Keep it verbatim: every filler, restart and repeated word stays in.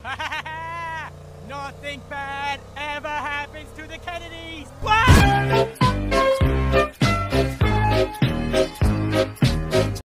Nothing bad ever happens to the Kennedys! Whoa!